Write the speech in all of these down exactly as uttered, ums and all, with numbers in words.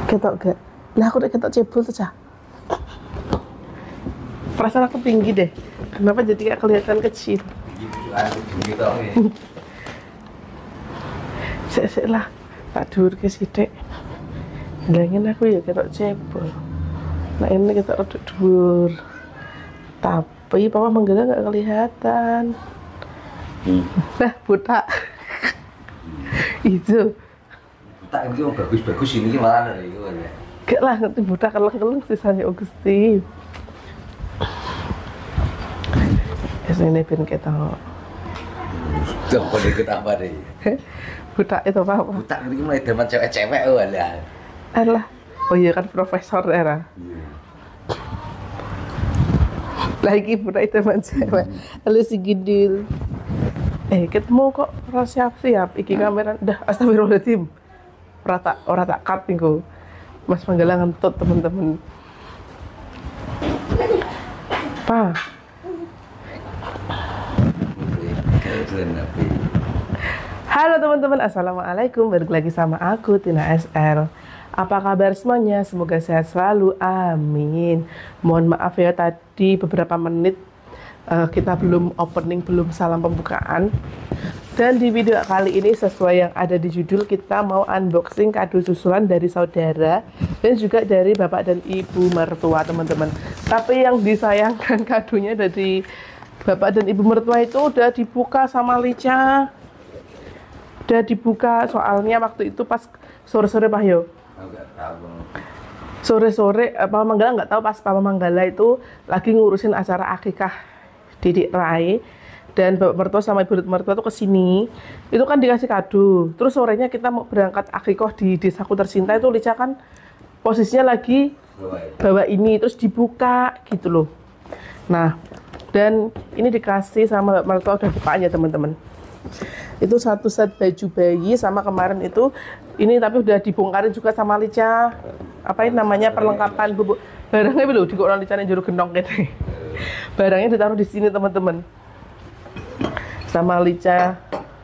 Ketok gak? Lah aku udah ketok cebol tuh cah. Perasaan aku tinggi deh. Kenapa jadi kayak kelihatan kecil? Gitu ya. Sik-sik lah. Tak dur ke sithik. Bilangin aku ya ketok cebol. Nah ini ketok reduk dur. Tapi papa Manggala nggak kelihatan. Hmm. Nah buta. Itu. Tak ini yang bagus-bagus ini malah dari itu kan ya. Gak lah ngerti buta keleng-keleng sisanya Augusti. Ini ben ketok. Sudah boleh ikut apa deh? Buta itu apa? Buta ini mulai zaman cewek-cewek oh ada. Alah. Oh iya kan profesor era. Lagi buta itu zaman cewek. Lalu si Gidil. Eh ketemu kok ora siap-siap iki kamera dah astagfirullahaladzim. Ora tak ora tak cut niku. Mas Manggala ngentut temen-temen. Pa. Halo teman-teman, assalamualaikum. Balik lagi sama aku Tina S L. Apa kabar semuanya? Semoga sehat selalu. Amin. Mohon maaf ya tadi beberapa menit uh, kita belum opening, belum salam pembukaan. Dan di video kali ini sesuai yang ada di judul, kita mau unboxing kado susulan dari saudara dan juga dari bapak dan ibu mertua teman-teman. Tapi yang disayangkan kadonya dari bapak dan ibu mertua itu udah dibuka sama Lica. Udah dibuka soalnya waktu itu pas sore-sore Pak Yo. Sore-sore Papa Manggala nggak tahu pas Papa Manggala itu lagi ngurusin acara akikah Didik Rai. Dan bapak mertua sama ibu mertua tuh kesini, itu kan dikasih kado. Terus sorenya kita mau berangkat akikoh di desaku tercinta itu Lica kan posisinya lagi bawa ini, terus dibuka gitu loh. Nah, dan ini dikasih sama bapak mertua udah bukanya teman-teman. Itu satu set baju bayi sama kemarin itu, ini tapi udah dibongkarin juga sama Lica. Apa ini namanya perlengkapan bubuk barangnya belum di orang Lica yang juru gendong gitu. Barangnya ditaruh di sini teman-teman. Sama Lica.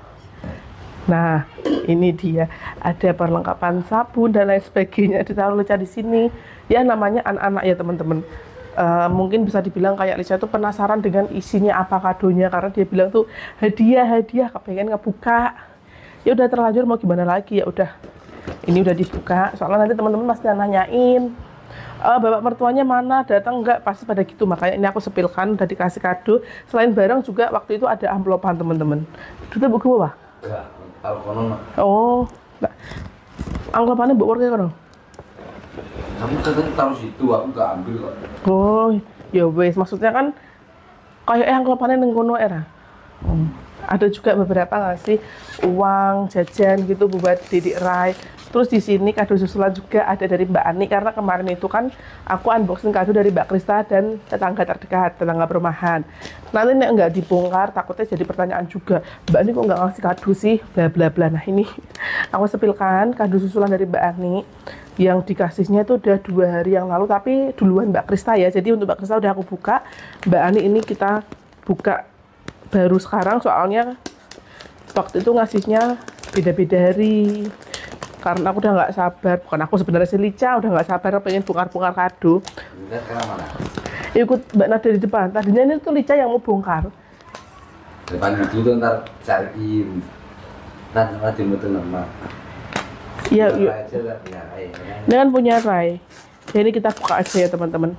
Nah, ini dia ada perlengkapan sabun dan lain sebagainya ditaruh Lica di sini. Ya namanya anak-anak ya teman-teman. Uh, mungkin bisa dibilang kayak Lica tuh penasaran dengan isinya apa kadonya karena dia bilang tuh hadiah hadiah kepengen ngebuka. Ya udah terlanjur mau gimana lagi ya udah. Ini udah dibuka. Soalnya nanti teman-teman pasti nanyain. Uh, bapak mertuanya mana, datang enggak, pasti pada gitu. Makanya ini aku sepilkan, udah dikasih kado. Selain barang juga waktu itu ada amplopan teman-teman. Itu buku apa? Enggak, alkohol. Oh, enggak. Amplopannya buat warga kan? Kamu katanya taruh situ, aku nggak ambil kok. Oh, ya wes. Maksudnya kan kayak eh amplopannya nengkono era. Hmm. Ada juga beberapa ngasih uang jajan gitu buat Didik Rai. Terus di sini kado susulan juga ada dari Mbak Ani karena kemarin itu kan aku unboxing kado dari Mbak Krista dan tetangga terdekat, tetangga perumahan. Nanti nek nggak dibongkar takutnya jadi pertanyaan juga. Mbak Ani kok nggak ngasih kado sih? Bla bla bla. Nah ini aku sepilkan kado susulan dari Mbak Ani yang dikasihnya itu udah dua hari yang lalu tapi duluan Mbak Krista ya. Jadi untuk Mbak Krista udah aku buka. Mbak Ani ini kita buka baru sekarang soalnya waktu itu ngasihnya beda-beda hari. Karena aku udah nggak sabar, bukan aku sebenarnya si Lica udah nggak sabar pengen bongkar-bongkar kado. Mana? Ikut Mbak Nada di depan. Tadinya ini tuh Lica yang mau bongkar. Depan itu tuh ntar cariin. Ntar nanti mutu nama. Iya, iya. Ya, Ini kan punya Rai. Jadi kita buka aja ya teman-teman.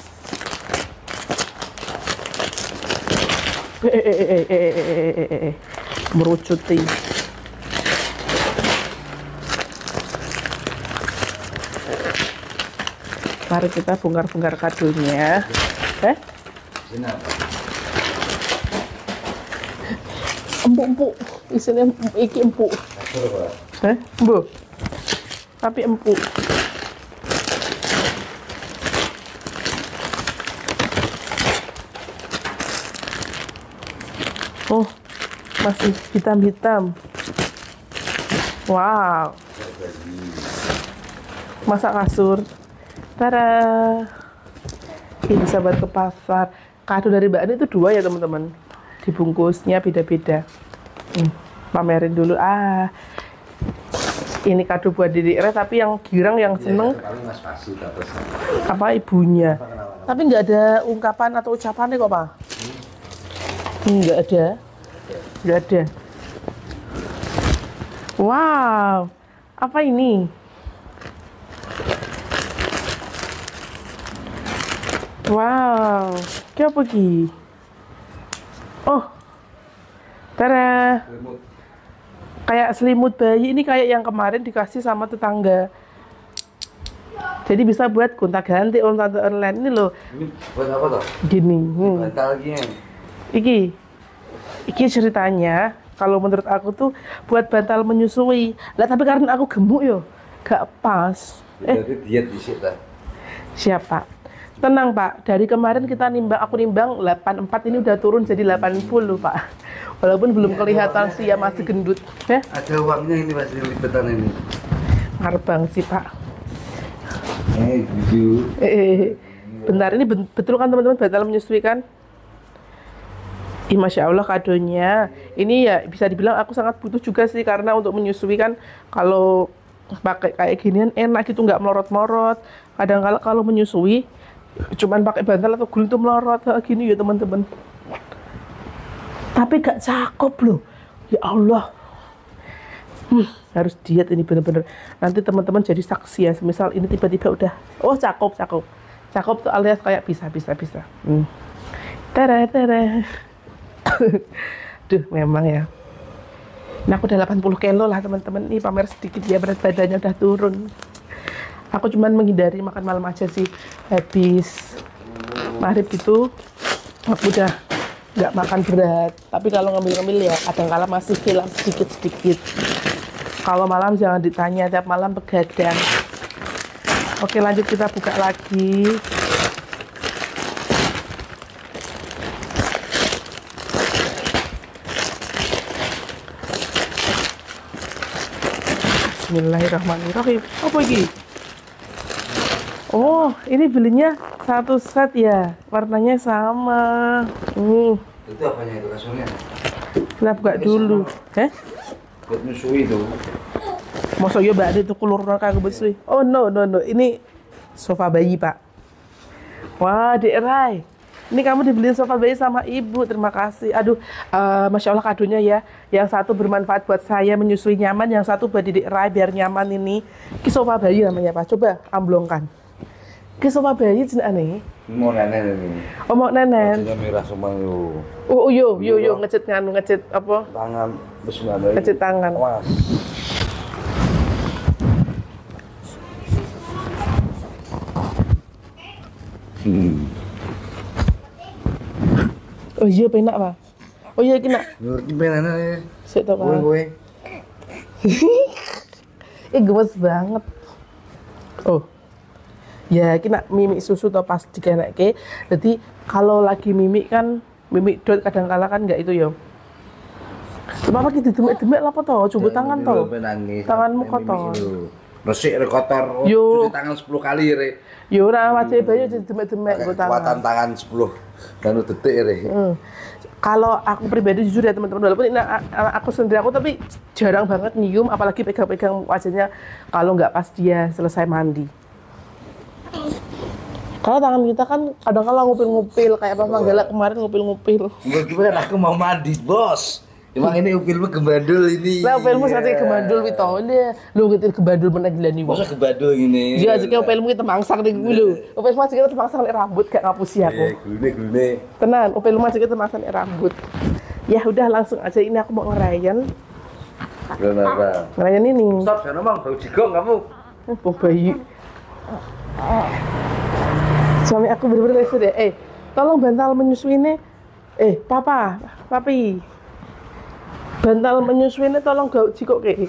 Eh eh eh eh eh eh eh eh eh merucuti. Mari kita bongkar-bongkar kadonya. Eh? Sini apa? Empuk-empuk. Isinya iki empuk. Eh? Bu. Tapi empuk. Oh, masih hitam-hitam. Wow. Masak kasur. Tada. Ini bisa buat ke pasar. Kado dari Mbak Ani itu dua ya teman-teman. Dibungkusnya beda-beda. Hmm, pamerin dulu. Ah, Ini kado buat Dedek Rai, tapi yang girang yang seneng Ya, paling Mas Fasu terus. apa ibunya. Tapi nggak ada ungkapan atau ucapannya kok, Pak? Hmm, nggak ada. Nggak ada. Wow, apa ini? Wow, ini apa ki? Oh, tada. Remote. Kayak selimut bayi, ini kayak yang kemarin dikasih sama tetangga. Jadi bisa buat gonta-ganti online ini loh. Ini buat apa toh? Gini. Hmm. Bantal gini. Iki. Iki ceritanya kalau menurut aku tuh buat bantal menyusui. Lah tapi karena aku gemuk yo, gak pas. Eh, Jadi diet di situ. siapa? Tenang, Pak. Dari kemarin kita nimbang, aku nimbang delapan puluh empat, ini udah turun jadi delapan puluh, Pak. Walaupun belum kelihatan sih ya, masih gendut. Eh, Ada uangnya ini masih lipetan ini. ngarbang sih, Pak. Eh, jujur. Eh, eh, eh. Bentar, ini ben- betul kan teman-teman bantal menyusui kan? Ih, Masya Allah kadonya. Ini ya bisa dibilang aku sangat butuh juga sih, karena untuk menyusui kan kalau pakai kayak ginian enak gitu, nggak melorot-melorot. Kadang kala kalau menyusui cuman pakai bantal atau guling tuh melorot kayak gini ya teman-teman. Tapi gak cakep loh. Ya Allah. Hmm, harus diet ini bener-bener. Nanti teman-teman jadi saksi ya. Misal ini tiba-tiba udah, oh cakep, cakep. Cakep tuh alias kayak bisa, bisa, bisa. Hmm. Tada, tada. Duh, memang ya. Nah, aku udah delapan puluh kilo lah teman-teman. Ini pamer sedikit ya, berat badannya udah turun. Aku cuman menghindari makan malam aja sih. Habis maghrib itu aku udah nggak makan berat. Tapi kalau ngemil-ngemil ya kadang-kala masih hilang sedikit-sedikit. Kalau malam jangan ditanya, tiap malam begadang. Oke, lanjut kita buka lagi. Bismillahirrahmanirrahim. Apa ini? Oh, ini belinya satu set ya, warnanya sama. Hmm, Itu apanya itu kasurnya? kita buka dulu. Eh? Buat nyusui itu. Masa ya mbak itu keluar kagak besui. Oh no no no, ini sofa bayi Pak. Wah, Dek Rai. Ini kamu dibeliin sofa bayi sama ibu, terima kasih. Aduh, eh, Masya Allah kadonya ya. Yang satu bermanfaat buat saya menyusui nyaman, yang satu buat Dek Rai biar nyaman ini. Ini sofa bayi namanya Pak, coba amblongkan. Ini sofa bayi jenis aneh. Mau nenek ini. Oh mau nenen. Wajahnya merah semua yo. Oh yo yo yo ngecet nganu ngecet apa? Tangan bismillah. Ngecet tangan. Awas. Hmm. Oh iya penak Pak. Oh iya kena. Ngerti penana ya. Sik to Kowe Pak. kowe. Eh gemes banget. Oh. Ya kena mimik susu to pas dikenekke. Jadi kalau lagi mimik kan mimik dot kadang-kala kan enggak itu yo. Apa gitu demek-demek apa to? Coba tangan to. Tanganmu kotor. Resik re kotor. Yo. Cuci tangan sepuluh kali re. Ya ora wajah bayi jadi demek-demek go Kekuatan tangan. tangan sepuluh dan detik re. Hmm. Kalau aku pribadi jujur ya teman-teman, walaupun ini anak aku sendiri aku tapi jarang banget nyium, apalagi pegang-pegang wajahnya kalau nggak pas dia selesai mandi. Kalau tangan kita kan kadang-kadang ngupil-ngupil kayak apa Manggala kemarin ngupil-ngupil. Enggak gimana aku mau mandi, Bos. Emang ini upilmu gembandul ini. Lah upilmu sate kebandul wito dia. Lu ngetir kebandul mana gilani wong. Masa gembandul ini. Iya, jika upilmu kita mangsang ning kuwi lho. Upilmu masih kita mangsang nek rambut gak ngapusi aku. Eh, glune-glune. Tenan, upilmu masih kita mangsang nek rambut. Ya udah langsung aja ini aku mau ngerayan. Kenapa? Ngerayan ini. Stop, jangan ngomong, bau jigong kamu. Oh, bayi. Suami aku bener-bener itu deh. Eh, tolong bantal menyusui ini. Eh, papa, papi. Bantal menyusui ini tolong gak jikok ke.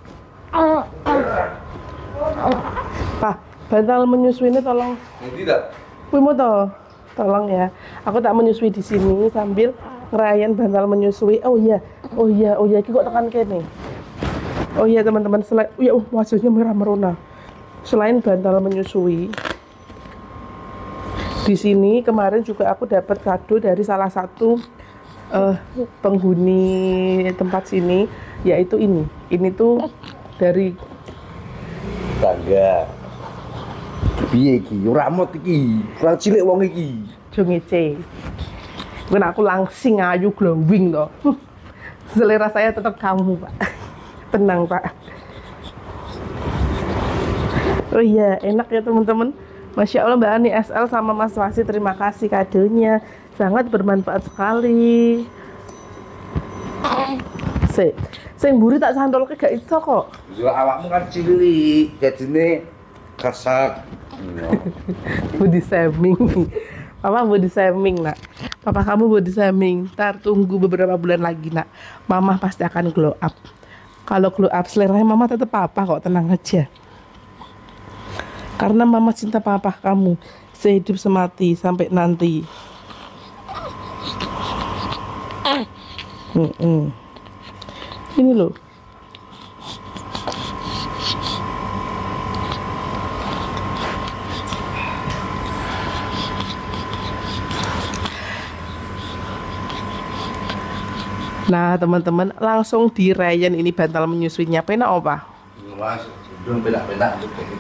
Pak, bantal menyusui ini tolong. Tidak. Kuwi mau toh. Tolong ya. Aku tak menyusui di sini sambil ngerayain bantal menyusui. Oh iya, oh iya, oh iya. Iki kok tekan kene. Oh iya teman-teman, selain, oh ya, oh, wajahnya merah merona. Selain bantal menyusui, di sini kemarin juga aku dapat kado dari salah satu uh, penghuni tempat sini, yaitu ini. Ini tuh dari tangga. Piye iki? Ora mot iki. Kurang cilik wong iki. Jo ngece. Bukan aku langsing ayu glowing toh. Selera saya tetap kamu, Pak. Tenang, Pak. Oh iya, enak ya teman-teman. Masya Allah Mbak Ani S L sama Mas Wasi, terima kasih kadonya. Sangat bermanfaat sekali. Se, sing mburi tak santol ke gak iso kok. Yo awakmu kan cilik, jadine kasak. Body shaming. Papa body shaming, Nak. Papa kamu body shaming. Ntar tunggu beberapa bulan lagi, Nak. Mama pasti akan glow up. Kalau glow up seleranya Mama tetap Papa kok, tenang aja. Karena Mama cinta Papa kamu sehidup semati sampai nanti. Mm -mm. Ini loh. Nah teman-teman, langsung dirayan ini bantal menyusuinya. Penak apa? Mas, belum penak-penak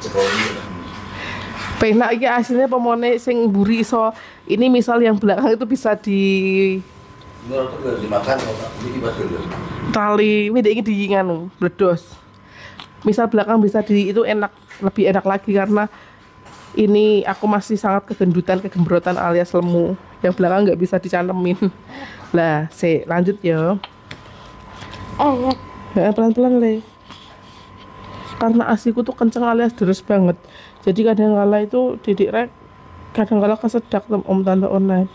penak iki aslinya pemone sing mburi iso. Ini misal yang belakang itu bisa di dimakan tali, ini di nganu bledos. Misal belakang bisa di itu enak, lebih enak lagi karena ini aku masih sangat kegendutan, kegembrotan alias lemu. Yang belakang nggak bisa dicanemin. Lah, se lanjut ya. Ya pelan-pelan le. Karena asiku tuh kenceng alias deres banget. Jadi kadang kala itu didik rek, kadang kala kesedak om tante online.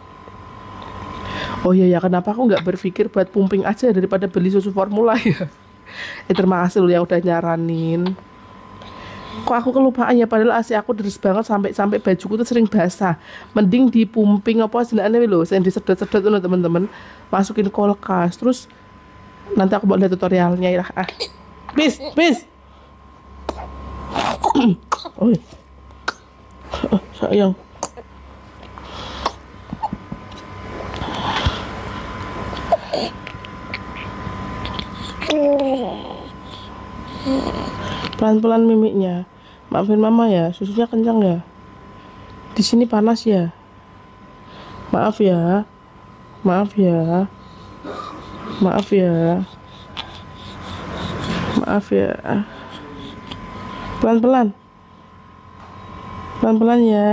Oh iya ya, kenapa aku nggak berpikir buat pumping aja daripada beli susu formula ya? Eh terima kasih lu yang udah nyaranin. Kok aku kelupaan ya, padahal asi aku deres banget sampai sampai bajuku tuh sering basah. Mending di pumping apa jenenge lho, sing disedot-sedot tuh teman-teman. Masukin kulkas, terus nanti aku mau lihat tutorialnya ya. Ah. Bis, bis. Oh, oh, sayang. Pelan-pelan mimiknya. Maafin mama ya, susunya kencang ya. Di sini panas ya. Maaf ya. Maaf ya. Maaf ya. Maaf ya. Pelan-pelan. Pelan-pelan ya.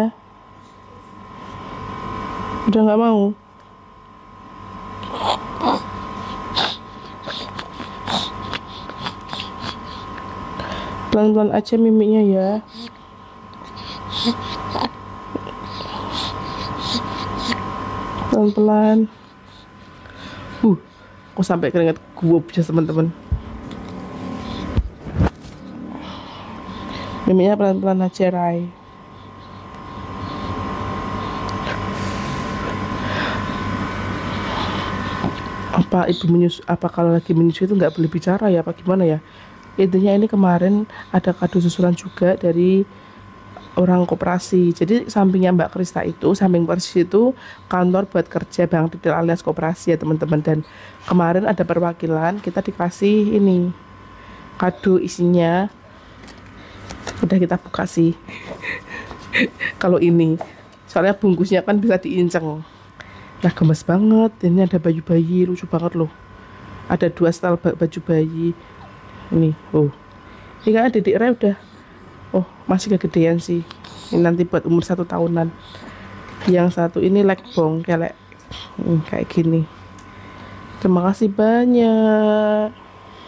Udah nggak mau. Pelan-pelan aja mimiknya ya. Pelan-pelan. Uh, aku sampai keringat guop ya teman-teman. Mimiknya pelan-pelan aja, Rai. Apa ibu menyusu, apa kalau lagi menyusui itu nggak boleh bicara ya, apa gimana ya? Intinya ini kemarin ada kado susulan juga dari orang koperasi. Jadi sampingnya Mbak Krista itu, samping persis itu kantor buat kerja Bank Detail alias koperasi ya teman-teman. Dan kemarin ada perwakilan, kita dikasih ini kado, isinya udah kita buka sih. Kalau ini soalnya bungkusnya kan bisa diinceng. Nah gemes banget. Ini ada baju bayi, lucu banget loh. Ada dua style baju bayi. Ini, oh ini kan Dedek Rai udah, oh masih kegedean sih. Ini nanti buat umur satu tahunan. Yang satu ini legbong kayak hmm, kayak gini. Terima kasih banyak.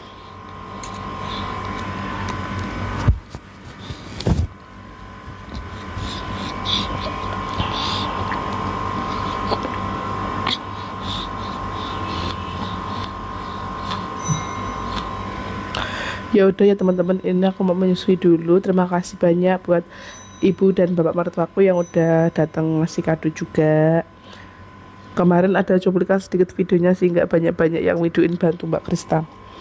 Ya udah ya teman-teman, ini aku mau menyusui dulu. Terima kasih banyak buat ibu dan bapak mertuaku yang udah datang ngasih kado juga. Kemarin ada cuplikan sedikit videonya sih, nggak banyak-banyak yang videoin bantu Mbak Krista.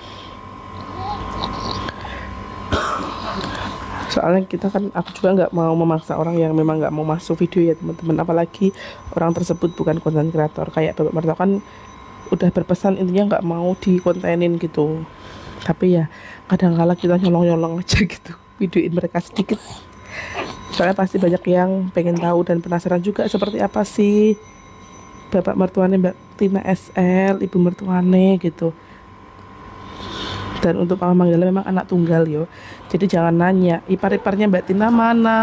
Soalnya kita kan, aku juga nggak mau memaksa orang yang memang nggak mau masuk video ya teman-teman. Apalagi orang tersebut bukan konten kreator. Kayak bapak mertua kan udah berpesan intinya nggak mau dikontenin gitu. Tapi ya kadang-kala kita nyolong-nyolong aja gitu. videoin mereka sedikit. Soalnya pasti banyak yang pengen tahu dan penasaran juga seperti apa sih bapak mertuane Mbak Tina S L, ibu mertuane gitu. Dan untuk Papa Manggala memang anak tunggal yo. Jadi jangan nanya, ipar-iparnya Mbak Tina mana?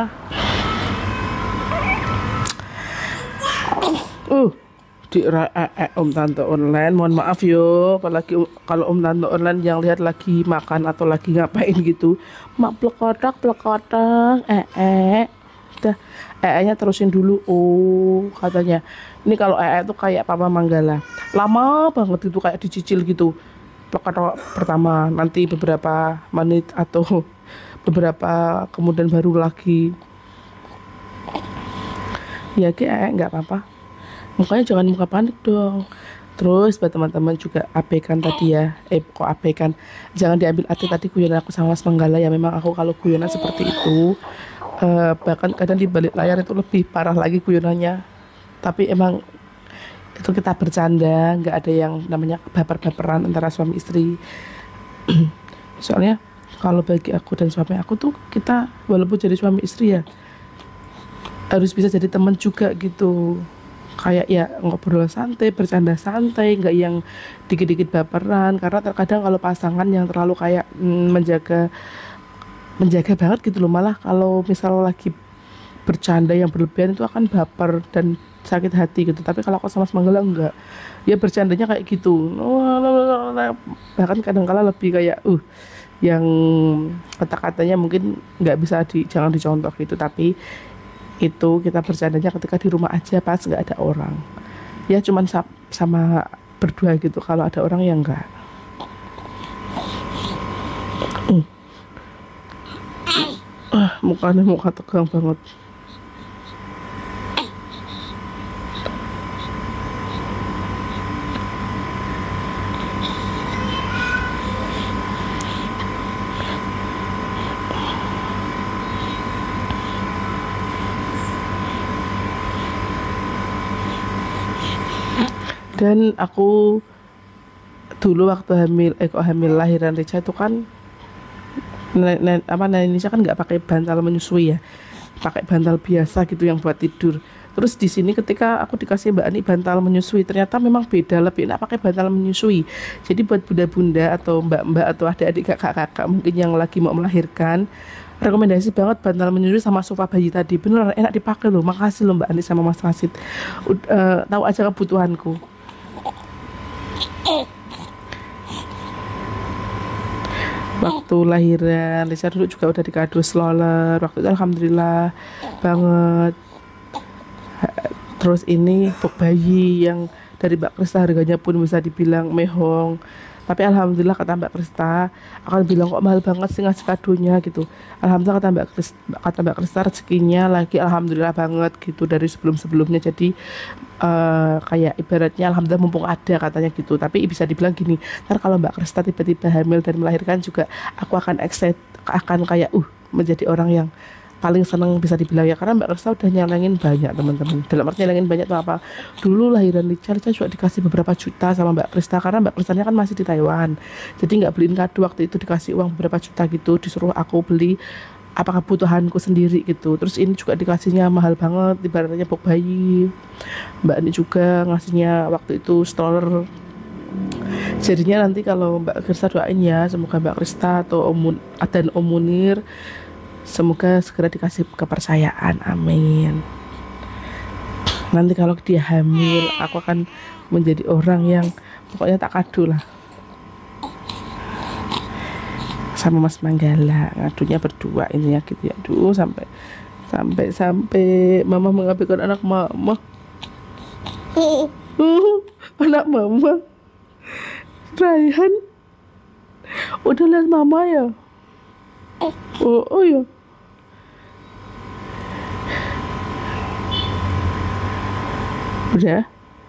Uh, di eh, eh, Om Tante online, mohon maaf yo, apalagi kalau Om Tante online yang lihat lagi makan atau lagi ngapain gitu, mak plekotak plekotak, eh eh, dah, eh nya terusin dulu. Oh katanya, ini kalau eh itu kayak Papa Manggala, lama banget itu kayak dicicil gitu, plekotak pertama, nanti beberapa menit atau beberapa kemudian baru lagi, ya kayak nggak apa-apa. Mukanya jangan muka panik dong. Terus buat teman-teman juga abaikan tadi ya, eh kok abaikan, jangan diambil arti tadi guyonan aku sama Mas Manggala ya. Memang aku kalau guyonan seperti itu, uh, bahkan kadang di balik layar itu lebih parah lagi guyonannya. Tapi emang itu kita bercanda, nggak ada yang namanya baper-baperan antara suami istri. Soalnya kalau bagi aku dan suami aku tuh, kita walaupun jadi suami istri ya harus bisa jadi teman juga gitu. Kayak ya ngobrol santai, bercanda santai, nggak yang dikit-dikit baperan. Karena terkadang kalau pasangan yang terlalu kayak mm, menjaga menjaga banget gitu loh, malah kalau misal lagi bercanda yang berlebihan itu akan baper dan sakit hati gitu. Tapi kalau aku sama Mas Manggala enggak, ya bercandanya kayak gitu, bahkan kadang-kala lebih kayak uh yang kata-katanya mungkin nggak bisa di, jangan dicontoh gitu. Tapi itu kita bercandanya ketika di rumah aja pas nggak ada orang, ya cuman sama berdua gitu. Kalau ada orang ya enggak. uh. Ah, mukanya muka tegang banget. Dan aku dulu waktu hamil, eh kok hamil lahiran Richa itu kan nenek, nenek, apa nenek Indonesia kan nggak pakai bantal menyusui ya, pakai bantal biasa gitu yang buat tidur. Terus di sini ketika aku dikasih Mbak Ani bantal menyusui, ternyata memang beda, lebih enak pakai bantal menyusui. Jadi buat bunda-bunda atau mbak-mbak atau adik-adik kakak-kakak mungkin yang lagi mau melahirkan, rekomendasi banget bantal menyusui sama sofa bayi tadi, beneran enak dipakai loh. Makasih loh Mbak Ani sama Mas Rasid, uh, tahu aja kebutuhanku. Waktu lahiran Lisa dulu juga udah dikado stroller, waktu itu alhamdulillah banget. Terus ini box bayi yang dari Mbak Krista harganya pun bisa dibilang mehong, tapi alhamdulillah kata Mbak Krista, akan bilang kok mahal banget sih ngasih kadonya gitu. Alhamdulillah kata Mbak Krista, kata Mbak Krista rezekinya lagi alhamdulillah banget gitu dari sebelum-sebelumnya. Jadi uh, kayak ibaratnya alhamdulillah mumpung ada katanya gitu. Tapi bisa dibilang gini, ntar kalau Mbak Krista tiba-tiba hamil dan melahirkan juga aku akan excited, akan kayak uh menjadi orang yang paling seneng bisa dibilang ya, karena Mbak Krista udah nyalengin banyak teman-teman. Dalam arti nyalengin banyak tuh apa? Dulu lahiran Licha, Licha juga dikasih beberapa juta sama Mbak Krista, karena Mbak Kristanya kan masih di Taiwan. Jadi nggak beliin kado, waktu itu dikasih uang beberapa juta gitu, disuruh aku beli apa kebutuhanku sendiri gitu. Terus ini juga dikasihnya mahal banget, ibaratnya box bayi. Mbak ini juga ngasihnya waktu itu stroller. Jadinya nanti kalau Mbak Krista doain ya, semoga Mbak Krista atau Om dan Om Munir semoga segera dikasih kepercayaan, amin. Nanti kalau dia hamil, aku akan menjadi orang yang pokoknya tak kado lah. Sama Mas Manggala, ngadunya berdua ini ya gitu ya. Aduh, sampai sampai sampai mama mengabaikan anak mama. Uh, anak mama. Raihan udah lihat mama ya? Oh, oh ya. Udah.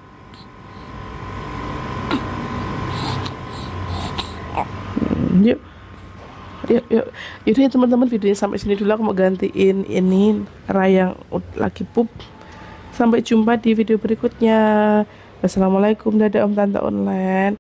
Hmm, yuk. Yuk, yuk. Yaudah ya teman-teman, videonya sampai sini dulu. Aku mau gantiin ini Rai yang lagi pup. Sampai jumpa di video berikutnya. Wassalamualaikum, dadah Om Tante Online.